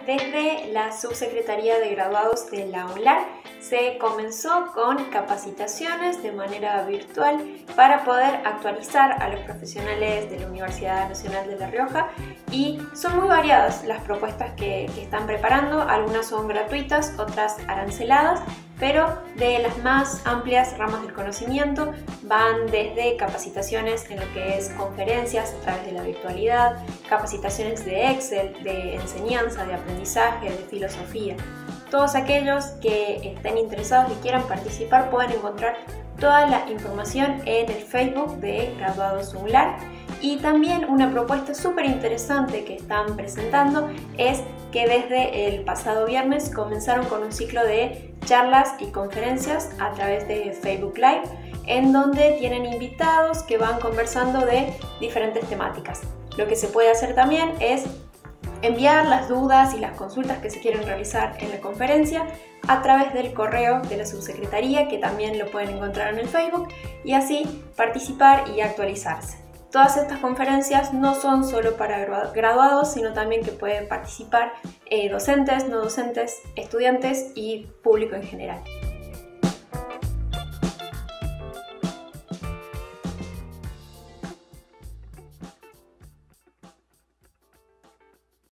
Desde la Subsecretaría de Graduados de la UNLAR se comenzó con capacitaciones de manera virtual para poder actualizar a los profesionales de la Universidad Nacional de La Rioja, y son muy variadas las propuestas que están preparando. Algunas son gratuitas, otras aranceladas, pero de las más amplias ramas del conocimiento van desde capacitaciones en lo que es conferencias a través de la virtualidad, capacitaciones de Excel, de enseñanza, de aprendizaje, de filosofía. Todos aquellos que estén interesados y quieran participar pueden encontrar toda la información en el Facebook de Graduados UNLAR. Y también una propuesta súper interesante que están presentando es que desde el pasado viernes comenzaron con un ciclo de charlas y conferencias a través de Facebook Live, en donde tienen invitados que van conversando de diferentes temáticas. Lo que se puede hacer también es enviar las dudas y las consultas que se quieren realizar en la conferencia a través del correo de la subsecretaría, que también lo pueden encontrar en el Facebook, y así participar y actualizarse. Todas estas conferencias no son solo para graduados, sino también que pueden participar docentes, no docentes, estudiantes y público en general.